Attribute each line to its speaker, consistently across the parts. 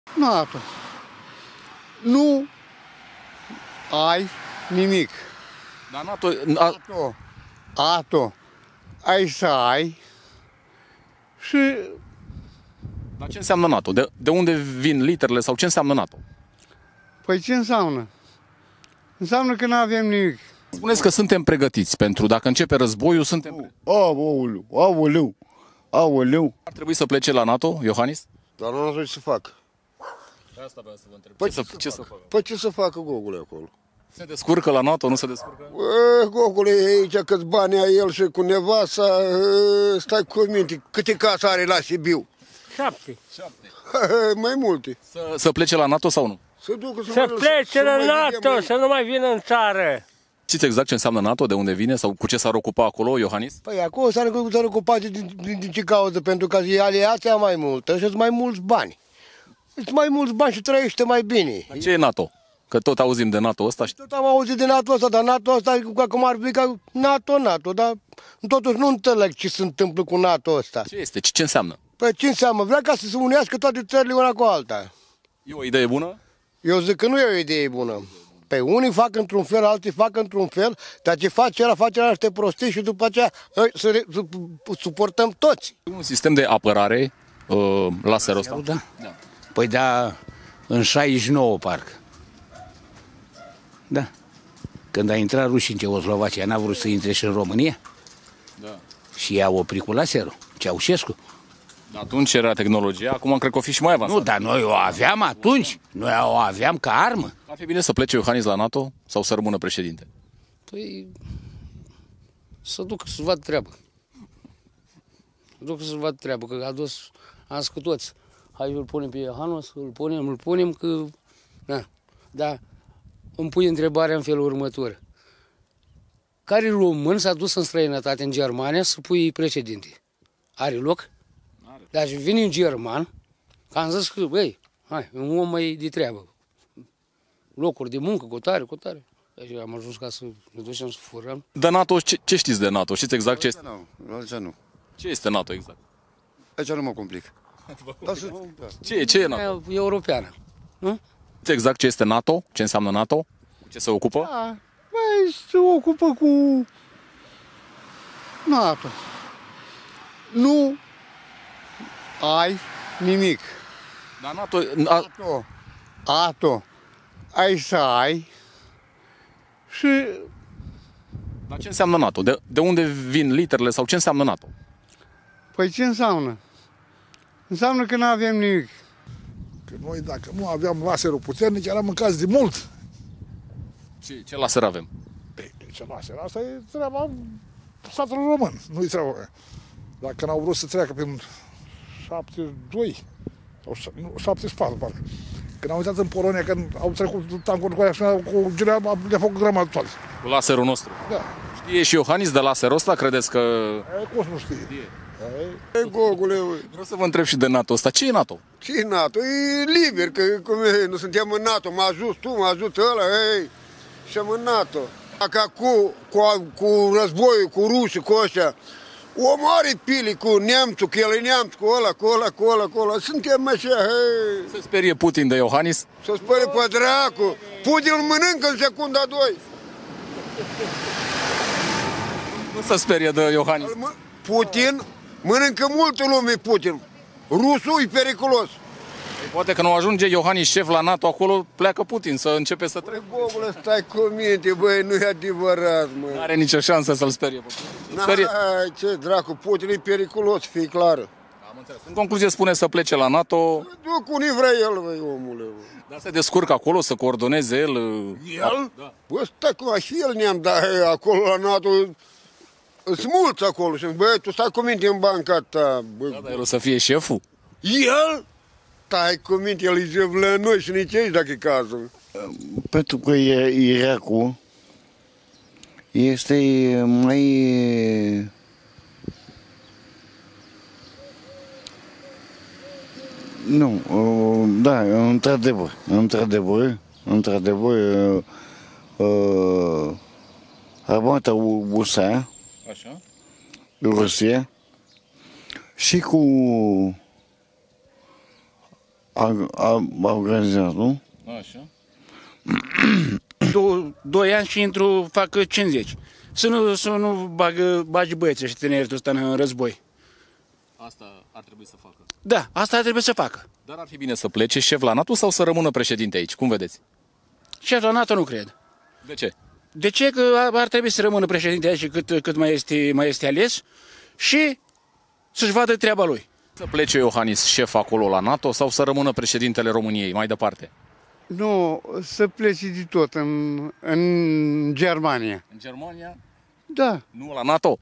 Speaker 1: NATO. Nu ai nimic.
Speaker 2: Dar NATO...
Speaker 1: NATO. Ai să ai și...
Speaker 2: Dar ce înseamnă NATO? De unde vin literele sau ce înseamnă NATO?
Speaker 1: Păi ce înseamnă? Înseamnă că nu avem nimic.
Speaker 2: Spuneți că suntem pregătiți pentru, dacă începe războiul, suntem...
Speaker 3: Aoleu, aoleu, aoleu.
Speaker 2: Ar trebui să plece la NATO, Iohannis?
Speaker 3: Dar nu ce să facă.
Speaker 2: Asta vreau să vă întreb. Ce să facă?
Speaker 3: Păi ce să facă Gogule acolo?
Speaker 2: Se descurcă la NATO, nu se descurcă?
Speaker 3: Gogule, aici câți bani ai el și cu nevasta, stai cu minte, câte case are la Sibiu?
Speaker 4: 7.
Speaker 3: Mai multe.
Speaker 2: Să plece la NATO sau nu?
Speaker 4: Să plece la NATO, să nu mai vină în țară.
Speaker 2: Știți exact ce înseamnă NATO, de unde vine sau cu ce s-ar ocupa acolo, Iohannis?
Speaker 3: Păi acolo s-ar ocupa din ce cauză, pentru că e aliația mai multă și sunt mai mulți bani. Sunt mai mulți bani și trăiește mai bine.
Speaker 2: Dar ce e NATO? Că tot auzim de NATO ăsta.
Speaker 3: Tot am auzit de NATO ăsta, dar NATO ăsta, cum ar fi ca NATO, dar totuși nu înțeleg ce se întâmplă cu NATO ăsta.
Speaker 2: Ce este? Ce înseamnă?
Speaker 3: Păi ce înseamnă? Vrea ca să se unească toate țările una cu alta.
Speaker 2: E o idee bună?
Speaker 3: Eu zic că nu e o idee bună. Pe unii fac într-un fel, alții fac într-un fel, dar ce face ăla niște prostii și după aceea să suportăm toți.
Speaker 2: Un sistem de apărare laser ăsta.
Speaker 5: Da? Da. Păi da, în 69 parcă. Da. Când a intrat rușii în Ceoslovacia, n-a vrut să intre și în România?
Speaker 2: Da.
Speaker 5: Și i-a oprit cu laserul, Ceaușescu.
Speaker 2: Atunci era tehnologia, acum cred că o fi și mai avansată.
Speaker 5: Nu, dar noi o aveam atunci, noi o aveam ca armă.
Speaker 2: Ar fi bine să plece Iohannis la NATO sau să rămână președinte?
Speaker 6: Păi să ducă să vadă treabă. Să ducă să vadă treabă, că a dus, am zis că toți. Hai îl punem pe Iohannis, îl punem, că... Na. Dar îmi pui întrebarea în felul următor. Care român s-a dus în străinătate, în Germania, să pui președinte? Are loc? Are. Dar vine un german, că am zis că, băi, hai, un om mai de treabă. Locuri de muncă, cu tare. Deci am ajuns ca să ne ducem să furăm.
Speaker 2: De NATO, ce știți de NATO? Știți exact ce este?
Speaker 1: Nu.
Speaker 2: Ce este NATO exact?
Speaker 1: Aici nu mă complic.
Speaker 2: Ce e NATO?
Speaker 6: E europeană. Nu?
Speaker 2: Știți exact ce este NATO? Ce înseamnă NATO? Cu ce se ocupă?
Speaker 1: Da, băi, se ocupă cu NATO. Nu ai nimic.
Speaker 2: Dar NATO...
Speaker 1: NATO. Ai să ai și...
Speaker 2: Dar ce înseamnă NATO? De unde vin literele sau ce înseamnă NATO?
Speaker 1: Păi ce înseamnă? Înseamnă că nu avem nimic.
Speaker 7: Că noi, dacă nu aveam laserul puternic, eram mâncați de mult.
Speaker 2: Ce laser avem?
Speaker 7: Ce laser? Asta e treaba statului român. Nu-i treaba. Dacă n-au vrut să treacă prin 72 sau 74, parcă. Când am uitat în Polonia, când au trecut tancuri cu aia și cu girea, le-a făcut grămadă toate.
Speaker 2: Cu laserul nostru.
Speaker 7: Da.
Speaker 2: Știe și Iohannis de laserul ăsta? Credeți că...
Speaker 7: Cum să nu știe?
Speaker 3: Gogule,
Speaker 2: Vreau să vă întreb și de NATO ăsta. Ce e NATO?
Speaker 3: ce e NATO? E liber, că cum e, nu suntem în NATO, mă ajut tu, mă ajut ăla, ei, și în NATO. Dacă cu războiul, cu rușii, cu ăștia, o mare pili cu neamțul, că el e neamț, cu ăla, suntem așa, hei.
Speaker 2: Se sperie Putin de Iohannis?
Speaker 3: Să spăre pe dracu, Putin îl mănâncă în secunda 2.
Speaker 2: Nu se sperie de Iohannis.
Speaker 3: Putin mănâncă multă lume, Putin. Rusul e periculos.
Speaker 2: Poate că nu ajunge Iohannis șef la NATO, acolo pleacă Putin să începe să treacă.
Speaker 3: Bobule, stai cu minte, băi, nu e adevărat, mă.
Speaker 2: Nu are nicio șansă să-l sperie.
Speaker 3: Ce dracu, Putin e periculos, fii clară.
Speaker 2: Am înțeles. În concluzie spune să plece la NATO.
Speaker 3: Duc unii vrea el, băi, omule. Bă.
Speaker 2: Dar se descurcă acolo, să coordoneze el.
Speaker 3: El? Da. Bă, stai cu și el ne-am dat acolo la NATO. Sunt mulți acolo și băi, tu stai cu minte în banca ta. Bă,
Speaker 2: da, dar el o să fie șeful?
Speaker 3: El? Stai cu minte, el e șef la noi și nici aici dacă e cazul.
Speaker 8: Pentru că Irakul este mai... Nu, da, într-adevăr, armata USA,
Speaker 2: așa,
Speaker 8: Rusia, și cu a organizat, nu?
Speaker 2: Așa.
Speaker 5: 2 ani și fac 50. Să nu bagi băieții și tineretul ăsta în război.
Speaker 2: Asta ar trebui să facă.
Speaker 5: Da, asta trebuie să facă.
Speaker 2: Dar ar fi bine să plece șef la NATO sau să rămână președinte aici? Cum vedeți?
Speaker 5: Șef la NATO nu cred.
Speaker 2: De ce?
Speaker 5: De ce? Că ar trebui să rămână președinte aici cât mai este ales și să-și vadă treaba lui.
Speaker 2: Să plece Iohannis șef acolo la NATO sau să rămână președintele României mai departe?
Speaker 1: Nu, să plece de tot în Germania.
Speaker 2: În Germania?
Speaker 1: Da.
Speaker 2: Nu la NATO?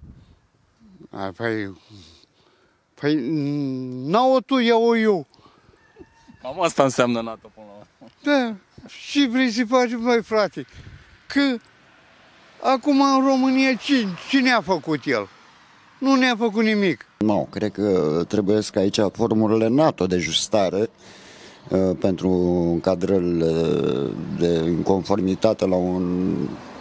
Speaker 1: Păi n-au tu, iau eu.
Speaker 2: Cam asta înseamnă NATO până la urmă.
Speaker 1: Da. Și vrei să faci, băi, frate? Că acum în România cine a făcut el? Nu ne-a făcut nimic.
Speaker 9: Nu, cred că trebuie ca aici formulele NATO de justare pentru încadrările de conformitate la un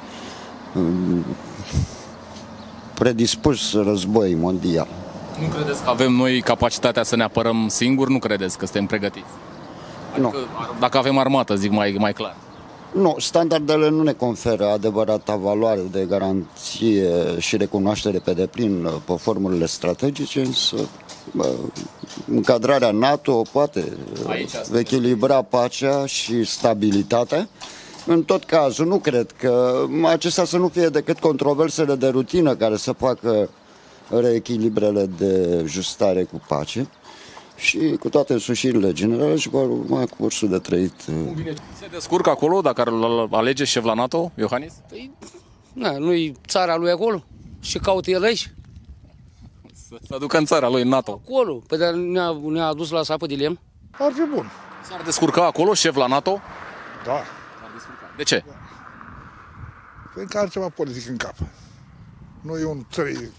Speaker 9: predispus război mondial.
Speaker 2: Nu credeți că avem noi capacitatea să ne apărăm singuri? Nu credeți că suntem pregătiți? Adică, dacă avem armată, zic mai clar.
Speaker 9: Nu, standardele nu ne conferă adevărata valoare de garanție și recunoaștere pe deplin pe formulele strategice, însă încadrarea NATO poate echilibra pacea și stabilitatea. În tot cazul, nu cred că acestea să nu fie decât controversele de rutină care să facă reechilibrele de justare cu pace și cu toate însușirile generale și vor urma cursul de trăit.
Speaker 2: Se descurcă acolo dacă îl alege șef la NATO, Iohannis?
Speaker 6: Păi, nu-i țara lui acolo și caută el aici.
Speaker 2: Să ducă în țara lui în NATO.
Speaker 6: Acolo, păi dar ne-a adus la sapă de lemn.
Speaker 7: Ar fi bun.
Speaker 2: S-ar descurca acolo șef la NATO?
Speaker 7: Da.
Speaker 2: De ce?
Speaker 7: Fiindcă are ceva politic în cap. Nu e un trei.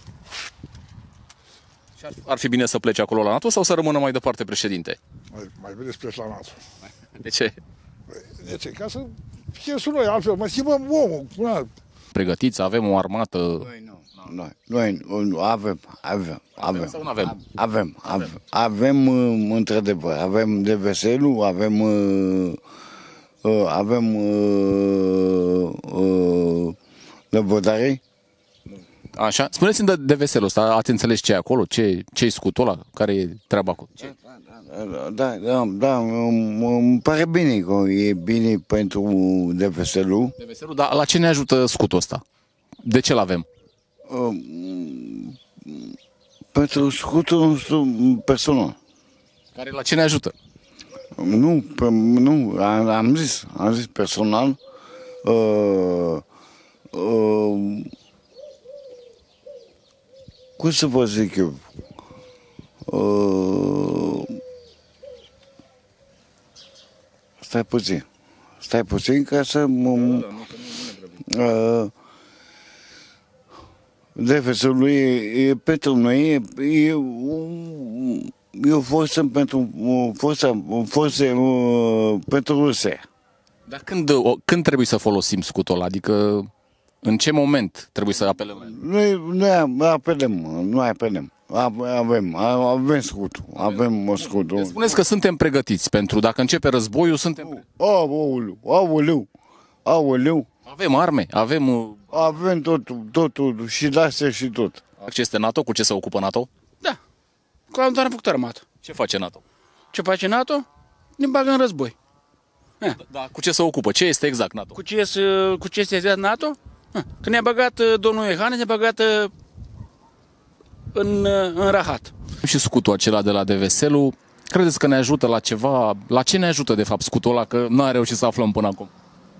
Speaker 2: Ar fi bine să plece acolo la NATO sau să rămână mai departe președinte?
Speaker 7: Mai bine să pleci la NATO.
Speaker 2: De ce?
Speaker 7: De ce? Ca să fie și noi altfel. Mai schimbăm omul.
Speaker 2: Pregătiți, avem o armată.
Speaker 8: Noi avem.
Speaker 2: Sau nu avem?
Speaker 8: Avem, într-adevăr, avem DVSL-ul, avem lăbădare.
Speaker 2: Așa? Spuneți-mi de veselul ăsta, ați înțeles ce e acolo? Ce-i scutul ăla? Care e treaba acolo?
Speaker 8: Da, îmi pare bine că e bine pentru DVSL-ul.
Speaker 2: DVSL-ul, dar la ce ne ajută scutul ăsta? De ce l-avem?
Speaker 8: Pentru scutul nostru personal.
Speaker 2: Care la ce ne ajută?
Speaker 8: Nu, am zis personal. Cum să vă zic eu? Stai puțin ca să DFS-ul e pentru noi e o forță pentru Rusia.
Speaker 2: Dar când trebuie să folosim scutul ăla? Adică în ce moment trebuie să apelăm?
Speaker 8: Nu apelăm. Avem scutul. Avem scutul.
Speaker 2: Spuneți că suntem pregătiți pentru dacă începe războiul, suntem.
Speaker 8: Aoleu.
Speaker 2: Avem arme, avem
Speaker 8: totul și de-astea și tot.
Speaker 2: Acces de NATO, cu ce se ocupă NATO?
Speaker 6: Da, cu doar am făcut armată.
Speaker 2: Ce face NATO?
Speaker 6: Ce face NATO? Ne bagă în război.
Speaker 2: Da, cu ce se ocupă? Ce este exact NATO?
Speaker 6: Cu ce este exact NATO? Când ne-a băgat domnul Iohannis, ne-a băgat în rahat.
Speaker 2: Și scutul acela de la DVSL-ul, credeți că ne ajută la ceva? La ce ne ajută de fapt scutul ăla, că n-a reușit să aflăm până acum?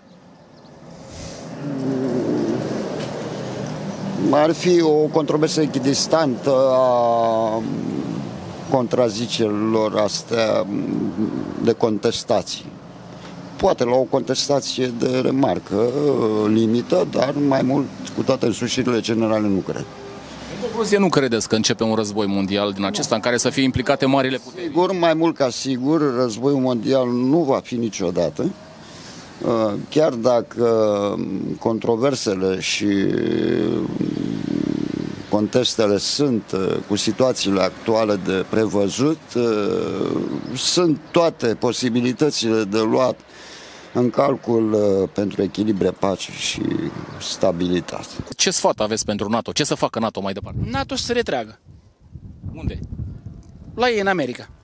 Speaker 9: Ar fi o controversă echidistantă a contrazicerilor astea de contestații. Poate la o contestație de remarcă limită, dar mai mult, cu toate însușirile generale, nu cred.
Speaker 2: În concluzie, nu credeți că începe un război mondial din acesta în care să fie implicate marile puteri?
Speaker 9: Sigur, mai mult ca sigur, războiul mondial nu va fi niciodată. Chiar dacă controversele și contextele sunt, cu situațiile actuale de prevăzut, sunt toate posibilitățile de luat în calcul pentru echilibre, pace și stabilitate.
Speaker 2: Ce sfat aveți pentru NATO? Ce să facă NATO mai departe?
Speaker 5: NATO să se retragă.
Speaker 2: Unde?
Speaker 5: La ei în America.